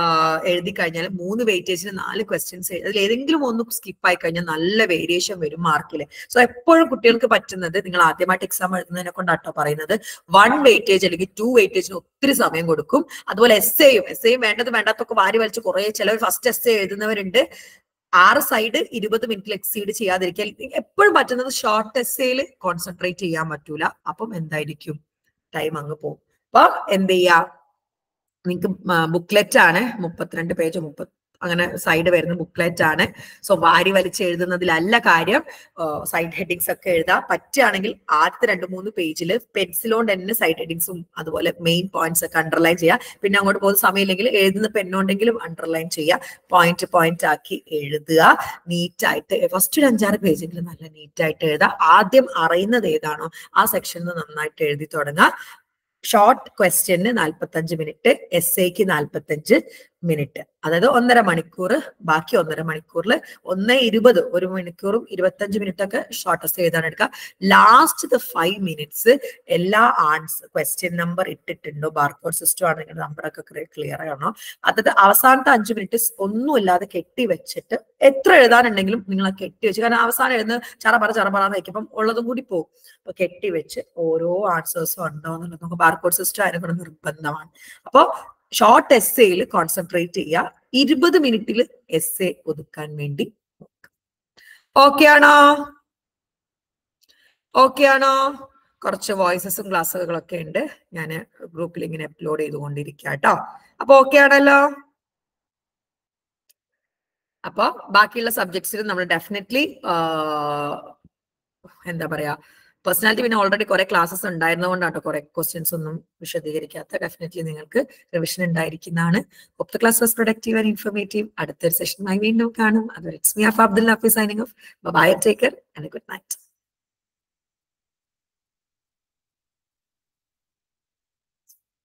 എഴുതി കഴിഞ്ഞാൽ മൂന്ന് വെയിറ്റേജിന് നാല് ക്വസ്റ്റ്യൻസ് അതിൽ ഏതെങ്കിലും ഒന്ന് സ്കിപ്പ് ആയി കഴിഞ്ഞാൽ നല്ല വേരിയേഷൻ വരും മാർക്കിൽ. സോ എപ്പോഴും കുട്ടികൾക്ക് പറ്റുന്നത്, നിങ്ങൾ ആദ്യമായിട്ട് എക്സാം എഴുതുന്നതിനെ കൊണ്ടാട്ടോ പറയുന്നത്, വൺ വെയിറ്റേജ് അല്ലെങ്കിൽ ടു വെയിറ്റേജിന് ഒത്തിരി സമയം കൊടുക്കും. അതുപോലെ എസ് എയും എസ് എയും വേണ്ടത് വേണ്ടാത്തൊക്കെ വാരി വലിച്ച് കുറെ, ചിലവർ ഫസ്റ്റ് എസ് എ എഴുതുന്നവരുണ്ട്. ആറ് സൈഡ് ഇരുപത് മിനിറ്റിൽ എക്സീഡ് ചെയ്യാതിരിക്കാൻ എപ്പോഴും പറ്റുന്നത് ഷോർട്ട് എസ്സേയിൽ കോൺസെൻട്രേറ്റ് ചെയ്യാൻ പറ്റൂല. അപ്പം എന്തായിരിക്കും, ടൈം അങ്ങ് പോകും. അപ്പൊ എന്ത് ചെയ്യാ, നിങ്ങൾക്ക് ബുക്ക്ലെറ്റ് ആണ്, മുപ്പത്തിരണ്ട് പേജ് മുപ്പത്തി അങ്ങനെ സൈഡ് വരുന്ന ബുക്ക്ലെറ്റ് ആണ്. സോ വാരി വലിച്ച് എഴുതുന്നതിലല്ല കാര്യം. സൈഡ് ഹെഡിങ്സ് ഒക്കെ എഴുതാം. പറ്റുകയാണെങ്കിൽ ആദ്യത്തെ രണ്ട് മൂന്ന് പേജിൽ പെൻസിലോണ്ട് തന്നെ സൈഡ് ഹെഡിങ്സും അതുപോലെ മെയിൻ പോയിന്റ്സ് ഒക്കെ അണ്ടർലൈൻ ചെയ്യാം. പിന്നെ അങ്ങോട്ട് പോകുന്ന സമയമില്ലെങ്കിൽ എഴുതുന്ന പെണ്ണുണ്ടെങ്കിലും അണ്ടർലൈൻ ചെയ്യുക. പോയിന്റ് പോയിന്റ് ആക്കി എഴുതുക. നീറ്റായിട്ട് ഫസ്റ്റ് ഒരു അഞ്ചാറ് പേജെങ്കിലും നല്ല നീറ്റായിട്ട് എഴുതുക. ആദ്യം അറിയുന്നത് ഏതാണോ ആ സെക്ഷനിൽ നന്നായിട്ട് എഴുതി തുടങ്ങുക. ഷോർട്ട് ക്വസ്റ്റ്യന് നാൽപ്പത്തഞ്ച് മിനിറ്റ്, എസ് എക്ക് നാൽപ്പത്തഞ്ച് മിനിറ്റ്, അതായത് ഒന്നര മണിക്കൂർ. ബാക്കി ഒന്നര മണിക്കൂറിൽ ഒന്ന് ഇരുപത് ഒരു മണിക്കൂറും ഇരുപത്തഞ്ച് മിനിറ്റ് ഒക്കെ ഷോർട്ട് എസ് എഴുതാൻ എടുക്കുക. ലാസ്റ്റ് ഫൈവ് മിനിറ്റ്സ് എല്ലാ ആൻസർ ക്വസ്റ്റ്യൻ നമ്പർ ഇട്ടിട്ടുണ്ടോ, ബാർകോഡ് സിസ്റ്റം ആണെങ്കിൽ നമ്പറൊക്കെ ക്ലിയർ ആണോ, അതായത് അവസാനത്തെ അഞ്ച് മിനിറ്റ് ഒന്നുമില്ലാതെ കെട്ടി വെച്ചിട്ട് എത്ര എഴുതാനുണ്ടെങ്കിലും നിങ്ങൾ കെട്ടി വെച്ച്, കാരണം അവസാനം എഴുതുന്ന ചറപറ ചറപറാന്ന് വയ്ക്കുമ്പം ഉള്ളതും കൂടി പോകും. അപ്പൊ കെട്ടി വെച്ച് ഓരോ ആൻസേഴ്സും ഉണ്ടോ എന്നുള്ളത് നമുക്ക് ബാർകോഡ് സിസ്റ്റം അതിനെ നിർബന്ധമാണ്. അപ്പൊ ഷോർട്ട് എസ് എയിൽ കോൺസെൻട്രേറ്റ് ചെയ്യുക. ഇരുപത് മിനിറ്റിൽ എസ് എ ഒതുക്കാൻ വേണ്ടി നോക്കുക. ഓക്കെ ആണോ? ഓക്കെ ആണോ? കുറച്ച് വോയിസസും ക്ലാസ്സുകളൊക്കെ ഉണ്ട്, ഞാൻ ഗ്രൂപ്പിൽ ഇങ്ങനെ അപ്ലോഡ് ചെയ്തുകൊണ്ടിരിക്കുക കേട്ടോ. അപ്പൊ ഓക്കെ ആണല്ലോ? അപ്പൊ ബാക്കിയുള്ള സബ്ജക്ട്സിൽ നമ്മൾ ഡെഫിനറ്റ്ലി എന്താ പറയാ, പേഴ്സണാലിറ്റി പിന്നെ ഓൾറെഡി കുറെ ക്ലാസ്സസ് ഉണ്ടായിരുന്നതുകൊണ്ടാട്ടോ കുറെ ക്വസ്റ്റ്യൻസ് ഒന്നും വിശദീകരിക്കാത്ത. ഡെഫിനറ്റ്ലി നിങ്ങൾക്ക് റിവിഷൻ ഉണ്ടായിരിക്കുന്നതാണ്. Hope the class was productive and informative. അടുത്തൊരു സെഷനുമായി വീണ്ടും കാണും. അതുവരെ it's me Abdul Nafees signing off. Bye, take care and good night.